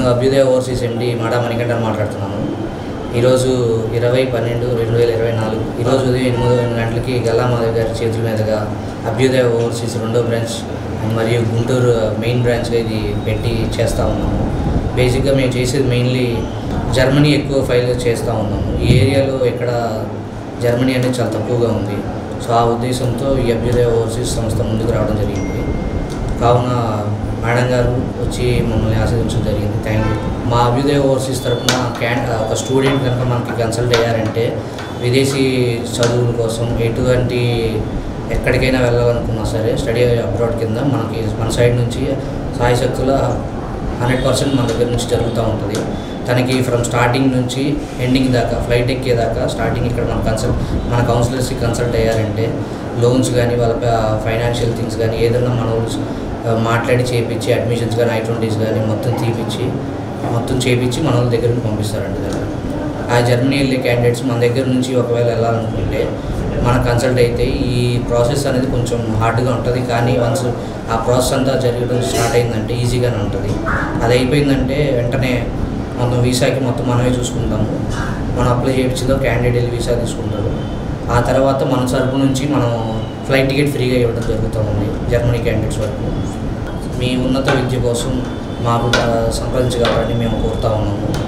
నేను అభ్యుదయ ఓవర్సీస్ ఎండి మాడా మణికంఠన్ మాట్లాడుతున్నాను. ఈరోజు 20/12/2024 ఈరోజు ఉదయం 8 గంటలకి గల్లా మాధవ్ గారి చేతుల మీదుగా అభ్యుదయ ఓవర్సీస్ 2వ బ్రాంచ్ మరియు గుంటూరు మెయిన్ బ్రాంచ్గా ఇది పెట్టి చేస్తూ ఉన్నాము. బేసిక్గా మేము చేసేది మెయిన్లీ జర్మనీ ఎక్కువ ఫైల్ చేస్తూ ఉన్నాము. ఈ ఏరియాలో ఎక్కడ జర్మనీ అనేది చాలా తక్కువగా ఉంది. సో ఆ ఉద్దేశంతో ఈ అభ్యుదయ ఓవర్సీస్ సంస్థ ముందుకు రావడం జరిగింది. కావున మేడం గారు వచ్చి మమ్మల్ని ఆశీర్వదించడం జరిగింది. Thank you. మా అభ్యుదయ ఓవర్సీస్ తరఫున ఒక స్టూడెంట్ కనుక మనకి కన్సల్ట్ అయ్యారంటే విదేశీ చదువుల కోసం ఎటువంటి ఎక్కడికైనా వెళ్ళాలనుకున్నా సరే స్టడీ అబ్రాడ్ కింద మన సైడ్ నుంచి సాయశక్తుల 100% మన దగ్గర నుంచి జరుగుతూ ఉంటుంది. తనకి ఫ్రమ్ స్టార్టింగ్ నుంచి ఎండింగ్ దాకా ఫ్లైట్ ఎక్కేదాకా స్టార్టింగ్ ఇక్కడ మన కౌన్సిలర్స్కి కన్సల్ట్ అయ్యారంటే లోన్స్ కానీ వాళ్ళ ఫైనాన్షియల్ థింగ్స్ కానీ ఏదైనా మన మాట్లాడి చేయించి అడ్మిషన్స్ కానీ I-20s కానీ మొత్తం చేయించి మన వాళ్ళ దగ్గర నుంచి పంపిస్తారండి. ఆ జర్మనీ వెళ్ళే క్యాండిడేట్స్ మన దగ్గర నుంచి ఒకవేళ వెళ్ళాలనుకుంటే మన కన్సల్ట్ అయితే ఈ ప్రాసెస్ అనేది కొంచెం హార్డ్గా ఉంటుంది. కానీ వన్స్ ఆ ప్రాసెస్ అంతా జరగడం స్టార్ట్ అయిందంటే ఈజీగానే ఉంటుంది. అది అయిపోయిందంటే వెంటనే మొత్తం వీసాకి మొత్తం మనమే చూసుకుంటాము. మనం అప్లై చేయించిందో క్యాండిడేట్ వెళ్ళి వీసా తీసుకుంటారు. ఆ తర్వాత మన తరపు నుంచి మనం ఫ్లైట్ టికెట్ ఫ్రీగా ఇవ్వడం జరుగుతుంది జర్మనీ క్యాండిడేట్స్ వరకు. మీ ఉన్నత విద్య కోసం మాకు సంప్రదించగలరని మేము కోరుతా ఉన్నాము.